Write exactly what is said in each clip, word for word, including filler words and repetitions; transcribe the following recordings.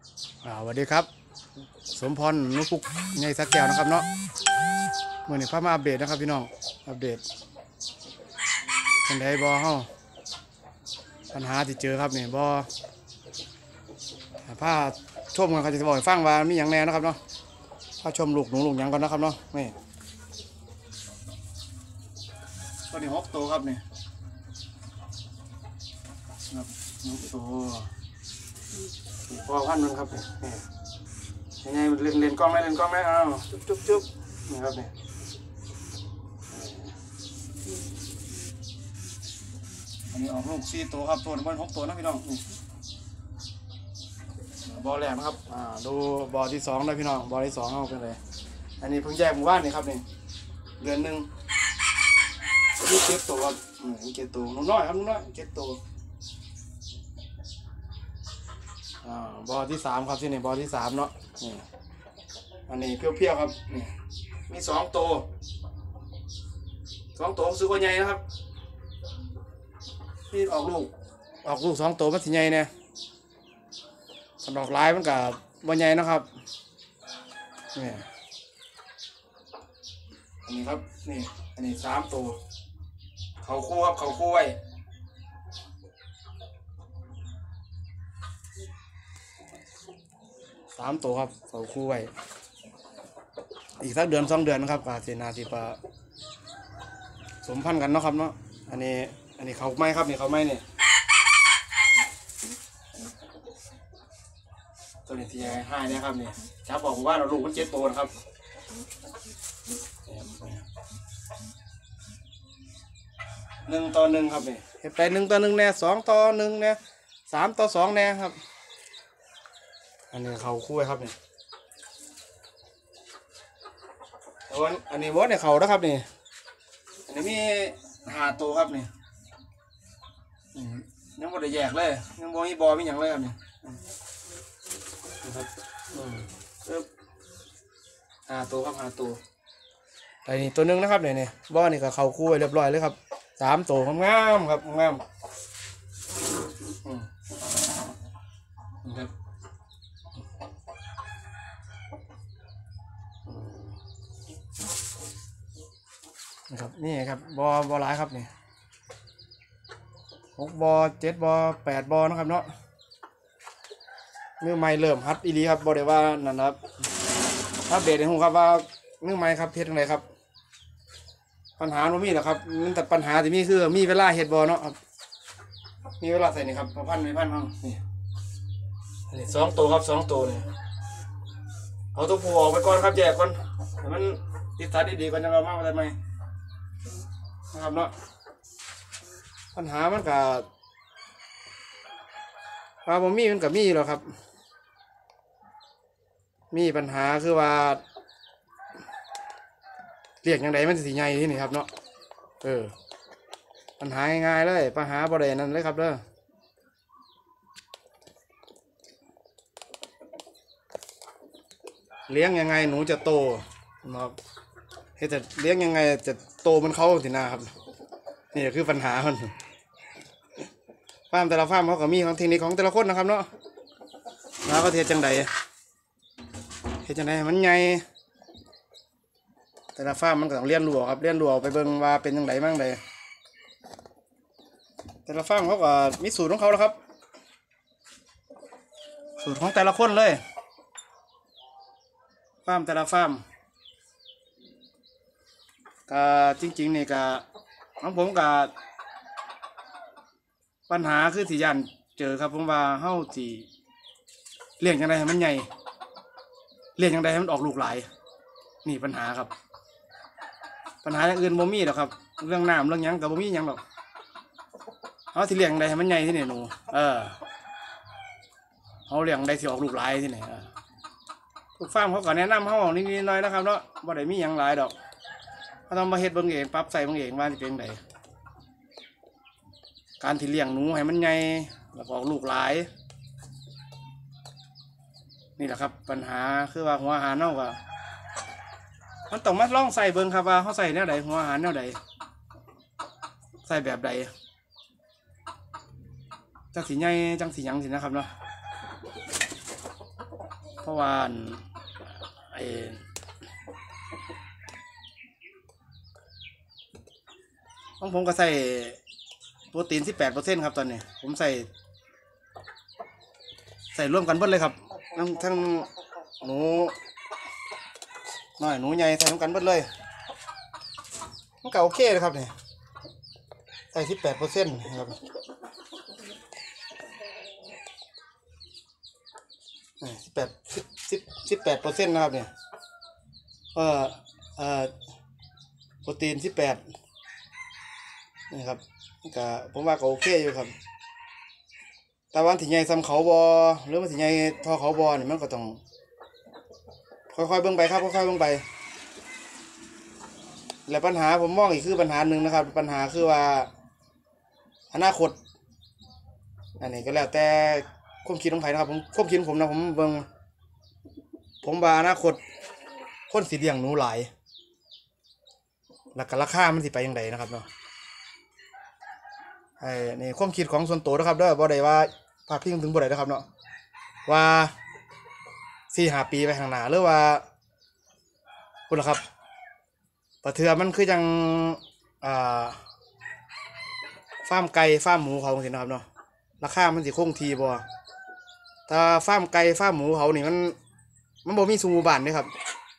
สวัสดีครับสมพรนุปุกใหญ่สักแก้วนะครับเนาะเมื่อนี้พามาอัปเดตนะครับพี่น้องอัปเดตเป็นไดบ่เฮาปัญหาที่เจอครับนี่บ่พาชมกันเขาจะบอกให้ฟังว่ามีอย่างแน่นะครับเนาะพาชมลูกหนูลูกยังก่อนนะครับเนาะนี่ตัวนี้หกตัวครับนี่ครับหกตัวพอพันนึงครับนี่ยังไงเล่นเล่นกล้องไหมเล่นกล้องไหมอ้าวจุ๊บจุ๊บจุ๊บนี่ครับนี่อันนี้ออกลูกสี่ตัวครับตัวบนหกตัวนะพี่น้องนี่บอแรกนะครับอ่าดูบอที่สองนะพี่น้องบอที่สองเอาเป็นไรอันนี้เพิ่งแยกหมู่บ้านนี่ครับนี่เดือนหนึ่งยี่สิบตัวครับนี่เจ็ดตัวน้อยครับน้อยเจ็ดตัวอ่าบอที่สามครับที่นี่บอที่สามเนาะนี่อันนี้เพี้ยวๆครับนี่มีสองตัวสองตัวซื้อว่าใหญ่นะครับนี่ออกลูกออกลูกสองตัวมันสิใหญ่เนี่ยดอกลายมันกับว่าใหญ่นะครับนี่อันนี้ครับนี่อันนี้สามตัวเขาคู่ครับเขาคู่ไว้สามตัวครับเขาคู่ไว้อีกสักเดือนสองเดือนนะครับอาเซนาทีปะสมพันธ์กันเนาะครับเนาะอันนี้อันนี้เขาไม่ครับนี่เขาไม่เนี่ยตัวนี้ที่ให้นะครับนี่จะบอกว่าเราลูกมันเจ็ดตัวนะครับหนึ่งต่อหนึ่งครับนี่เห็นไปหนึ่งต่อหนึ่งแน่สองต่อหนึ่งแน่สามต่อสองแน่ครับอันนี้เขาคู่ครับนี่อันอันนี้วอดเนี่ยเขานะครับนี่อันนี้มีหาตัวครับนี่ยังบ่ได้แยกเลยยังบ่มีบอมีอย่างเลยครับนี่ครับหาตัวครับหาตัวแต่นี่ตัวนึงนะครับเนี่ยเนี่ยบอนี่ก็เขาคู่ไว้เรียบร้อยเลยครับสามตัวงามครับงามครับนะครับนี่ครับบอบอหลายครับนี่หกบอเจ็ดบอแปดบอนะครับเนาะมือไม้เริ่มฮัดอีลีครับบอได้ว่านั่นครับอัปเดตให้ผมครับว่ามือไม้ครับเพชรอะไรครับปัญหาโนมีหรอครับมันแต่ปัญหาที่มีคือมีเวลาเห็ดบอเนาะครับมีเวลาใส่นี่ครับพันไม่พันห้องนี่นี่สองตัวครับสองตัวนี่เอาตัวผู้ออกไปก่อนครับแยกก่อนแต่มันติดสายดีๆก่อนจะเรามากอะไรไหมนะครับเนาะปัญหามันกับว่าผมมีมันกับมีหรอครับมีปัญหาคือว่าเรียกยังไงมันสีใหญ่ที่นี่ครับเนาะเออปัญหาง่ายๆเลยปัญหาประเด็นนั้นเลยครับเด้อเลี้ยงยังไงหนูจะโตนะครับเฮ้ยจะเลี้ยงยังไงจะโตมันเข้าสินะครับนี่คือปัญหามันฟาร์มแต่ละฟาร์มเขาก็มีของเทคนิคของแต่ละคนนะครับเนาะแล้วก็เทจังใดเทจังใดมันใหญ่แต่ละฟาร์มมันก็ต้องเลี้ยนรู้ครับเลี้ยนรู้ไปเบิ่งว่าเป็นยังไงบ้างใดแต่ละฟาร์มเขาก็มีสูตรของเขาแล้วครับสูตรของแต่ละคนเลยฟาร์มแต่ละฟาร์มก็จริงๆนี่ก็ของผมก็ปัญหาคือที่ยันเจอครับผมว่าเฮ้าที่เลี้ยงยังไงให้มันใหญ่เลี้ยงยังไงให้มันออกลูกหลายนี่ปัญหาครับปัญหาอย่างอื่นบ่มีหรอกครับเรื่องน้ำเรื่องยังกับบ่มียังหรอกเขาที่เลี้ยงได้ให้มันใหญ่ที่ไหนหนูเออเขาเลี้ยงได้ที่ออกลูกหลายที่ไหนทุกฟาร์มเขาก็แนะนำเขานิดๆหน่อยนะครับเนาะบ่ได้มีอย่างหลายดอกเขาต้องมาเฮ็ดเบิ่งเองปรับใส่เบิ่งเองว่าจะเป็นไงการที่เลี้ยงหนูให้มันใหญ่แล้วออกลูกหลายนี่แหละครับปัญหาคือว่าหัวอาหารเนาะก็มันต้องมาลองใส่เบิ่งครับว่าเขาใส่แนวใดหัวอาหารแนวใดใส่แบบใดจังสีใหญ่จังสียังสินะครับเนาะราะว่าไอ้ของผมก็ใส่โปรตีน สิบแปดเปอร์เซ็นต์ ครับตอนนี้ผมใส่ใส่ร่วมกันเบิดเลยครับทั้งทั้งหนูน้อยหนูใหญ่ใส่ร่วมกันเบิดเลยมันก็โอเคเลยครับเนี่ยใส่ สิบแปดเปอร์เซ็นต์ ครับสิบแปดสิบสิบสิบแปดเปอร์เซ็นต์นะครับเนี่ยเอ่อเอ่อโปรตีนสิบแปดนี่ครับก็ผมว่าก็โอเคอยู่ครับแต่วันที่ใหญ่ซ้ำเขาบอหรือว่าที่ใหญ่ทอเขาบอเนี่ยมันก็ต้องค่อยๆเบิ่งไปครับค่อยๆเบิ่งไปและปัญหาผมมองอีกคือปัญหาหนึ่งนะครับปัญหาคือว่าอนาคตอันนี้ก็แล้วแต่ความคิดของใครนะครับผมความคิดผมนะผมเบิ่งผมว่าอนาคตคนสีเลี้ยงหนูหลายแล้วก็ราคามันสิไปยังไงนะครับเนาะไอ้นี่ความคิดของส่วนตัวนะครับเด้อบ่ได้ว่าพาดพิงถึงบ่ได้นะครับเนาะว่าสี่ห้าปีไปข้างหน้าหรือว่าคุณล่ะครับปะเทือมันคือยังอ่าฟาร์มไก่ฟาร์มหมูเขาสินะครับเนาะราคามันสิคงที่บ่ถ้าฟาร์มไก่ฟาร์มหมูเขานี่มันมันบ่มีสูงหมู่บ้านเด้ครับ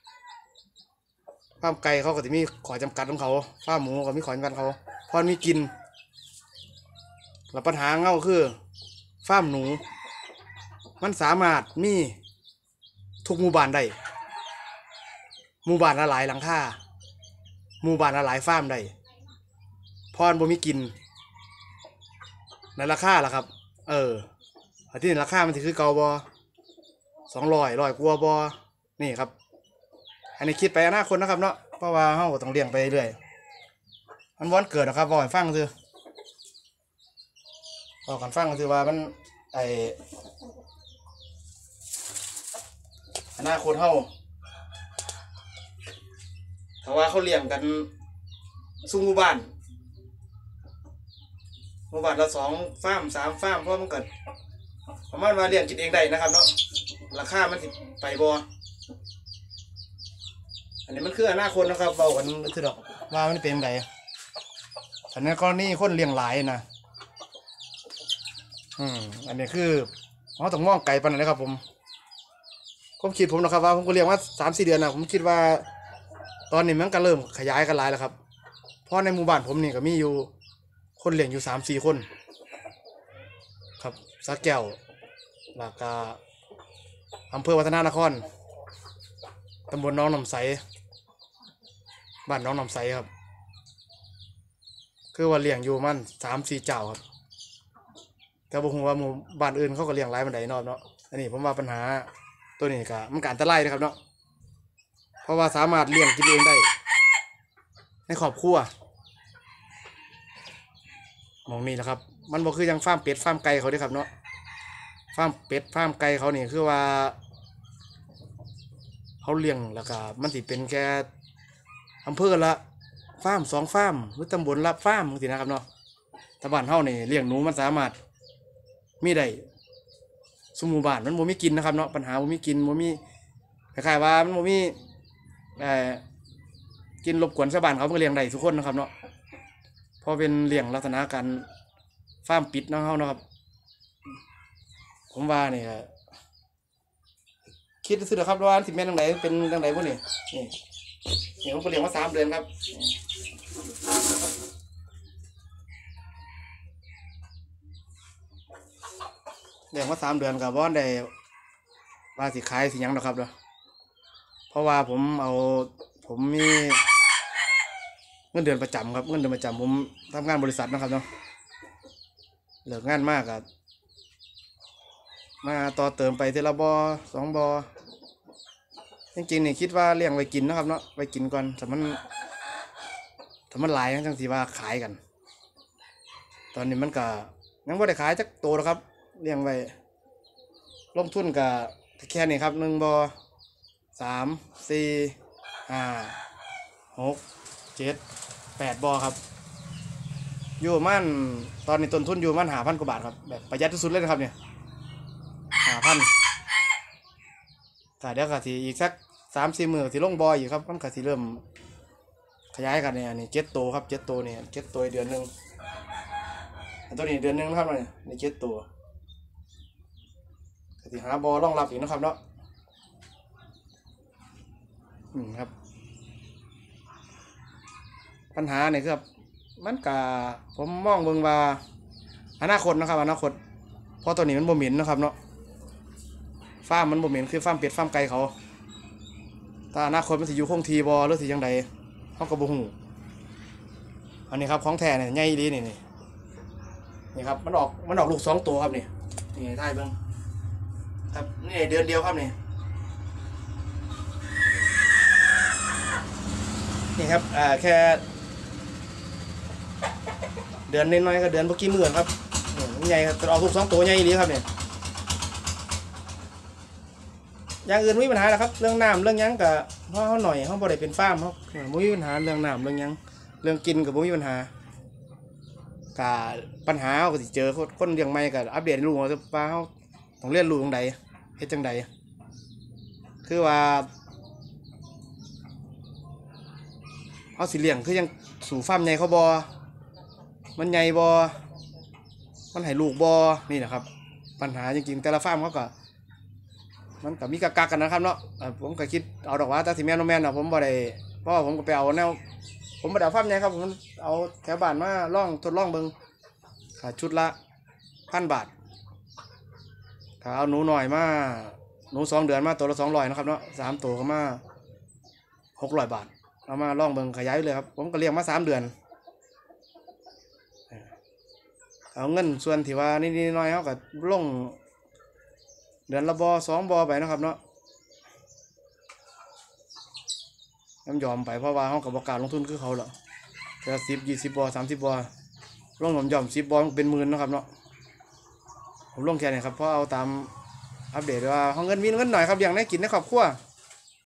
ฟาร์มไก่เขาก็จะมีข้อจำกัดของเขาฟาร์มหมูก็มีข้อจำกัดเขาพอมีกินแล้วปัญหาเงาคือฟาร์มหนูมันสามารถมีทุกหมู่บ้านได้หมู่บ้านละหลายหลังคาหมู่บ้านละหลายฟาร์มได้พรบ่มีกินในราคาล่ะครับเออที่ราคามันถือคือเก่าบอสองร้อยร้อยกว่าบอนี่ครับอันนี้คิดไปอนาคตนะครับเนาะเพราะว่าเฮาต้องเลี้ยงไปเรื่อยมันวันเกิดนะครับบอกให้ฟังคือบอกกันฟังคือว่ามันไออนาคตเฮาถ้าว่าเขาเลี้ยงกันซุ้มหมู่บ้านหมู่บ้านละสองฟาร์มสามฟาร์มเพราะมันเกิดประมาณว่าเลี้ยงกินเองได้นะครับเนาะราคามันสิไปบออันนี้มันคืออนาคตนะครับเบากันคือดอกว่ามันเป็นไงอันนี้กรณีคนเลี้ยงหลายนะอืมอันนี้คือเขาต้องมองไก่ปานนั้นนะครับผมผมคิดผมนะครับว่าผมก็เลี้ยงว่าสามสี่เดือนนะผมคิดว่าตอนนี้มันก็เริ่มขยายกันหลายแล้วครับเพราะในหมู่บ้านผมนี่ก็มีอยู่คนเลี้ยงอยู่สามสี่คนครับสระแก้วแล้วก็อำเภอวัฒนานครตำบลน้องน้ำใสบ้านน้องน้ำใสครับคือว่าเลี้ยงอยู่มันสามสี่เจ้าครับแต่บอกว่าหมู่บ้านอื่นเขาก็เลี้ยงหลายบันไดนอกเนาะอันนี้ผมว่าปัญหาตัวนี้ก็มันการอันตรายนะครับเนาะเพราะว่าสามารถเลี้ยงกินเองได้ในครอบครัวมองนี่แหละครับมันบอกคือยังฟาร์มเป็ดฟาร์มไก่เขาด้วยครับเนาะฟาร์มเป็ดฟาร์มไก่เขานี่คือว่าเขาเลี้ยงแล้วก็มันสิเป็นแค่อำเภอละฟาร์มสองฟาร์มหรือตำบลละฟาร์มสินะครับเนาะตะบ้านเฮานี่เลี้ยงหนูมันสามารถมีได้สมหมู่บ้านมันบ่มีกินนะครับเนาะปัญหาบ่มีกินบ่มีคล้ายๆว่ามันบ่มีเอ่อกินรบกวนชาวบ้านเขาก็เลี้ยงได้ทุกคนนะครับเนาะพอเป็นเลี้ยงลักษณะการฟาร์มปิดนะเฮานะครับผมว่านี่คิดซื้อครับว่าสิแม่นจังไดเป็นจังไดพวกนี้นี่นี่ผมก็เลี้ยงมาสามเดือนครับเลี้ยงมาสามเดือนกับว่าได้ว่าสิขายสิยังนะครับเนาะเพราะว่าผมเอาผมมีเงินเดือนประจำครับเงินเดือนประจำผมทำงานบริษัทนะครับเนาะเลิกงานมากครับมาต่อเติมไปทีละบอสองบอจริงๆนี่คิดว่าเลี้ยงไว้กินนะครับเนาะไว้กินก่อนแต่มันแต่มันหลายจังสิว่าขายกันตอนนี้มันก็ยังไม่ได้ขายจักโตหรอกครับเลี้ยงไว้ลงทุนกับแค่นี้ครับหนึ่งบอสามสี่ห้าหกเจ็ดแปดบอครับอยู่มั่นตอนนี้ต้นทุนอยู่มั่นหาพันกว่าบาทครับแบบประหยัดที่สุดเลยนะครับเนี่ยหาพันแต่เดี๋ยวก็สิอีกสักสามสี่มื้อสิลงบ่ออยู่ครับมันก็สิเริ่มขยายกันเนี่ยนี่เจ็ดตัวครับเจ็ดตัวเนี่ยเจ็ดตัวเดือนหนึ่งตัวนี้เดือนหนึ่งนะครับเนี่ยนี่เจ็ดตัวก็สิหาบ่อรองรับอีกนะครับเนาะอืมครับปัญหาเนี่ยคือมันกะผมมองเบิ่งว่าอนาคตนะครับอนาคตเพราะตัวนี้มันบ่เหม็นนะครับเนาะฟาร์มมันบ่เหม็นคือฟาร์มเป็ดฟาร์มไก่เขาถ้าอนาคตมันสิอยู่คงทีบ่หรือสิยังไงเขาก็บ่ฮู้อันนี้ครับของแท้เนี่ยใหญ่ดีนี่นี่นี่ครับมันออกมันออกลูกสองตัวครับนี่นี่ถ่ายเบิ่งครับนี่เดือนเดียวครับนี่นี่ครับอ่าแค่เดือนน้อยๆก็เดือนเมื่อกี้หมื่นครับใหญ่ครับออกลูกสองตัวใหญ่ดีครับเนี่ยอย่างอื่นไม่มีปัญหาหรอกครับเรื่องน้ำเรื่องยังกับเพราะเขาหน่อยเขาบ่ได้เป็นฟาร์มเขาไม่มีปัญหาเรื่องน้ำเรื่องยังเรื่องกินกับไม่มีปัญหากับปัญหาเขาก็สิเจอคนเลี้ยงไม่กับอัปเดตลูกเขาจะป้าเขาต้องเรียนรู้ตรงใดเฮ็ดจังใดคือว่าเขาสิเลี้ยงคือยังสู่ฟาร์มใหญ่เขาบอมันใหญ่บอมันให้ลูกบอนี่นะครับปัญหาจริงๆแต่ละฟาร์มเขาก็มันก็มีกักกันนะครับเนาะผมก็คิดเอาดอกว่าแต่ที่แม่นแม่นนะผมบ่ได้เพราะผมก็ไปเอาแนวผมบ่ได้เอาฟาร์มใหญ่ครับผมเอาแถวบ้านมาล่องทดลองเบิ่งขาชุดละพันบาทถ้าเอาหนูหน่อยมาหนูสองเดือนมาตัวละสองร้อยนะครับเนาะสามตัวก็มาหกร้อยบาทเอามาล่องเบิ่งขยายเลยครับผมก็เลี้ยงมาสามเดือนเอาเงินส่วนที่ว่านี่ๆน้อยเขาก็ลงเดือนละบอสองบอไปนะครับเนาะยอมยอมไปเพราะว่าเขากับประกาศลงทุนคือเขาหรอกแต่สิบยี่สิบบอสามสิบบอลงยอมยอมสิบบอเป็นหมื่นนะครับเนาะผมลงแค่ไหนครับเพราะเอาตามอัปเดตว่าเขาเงินมีเงินหน่อยครับอย่างได้กินในครอบครัว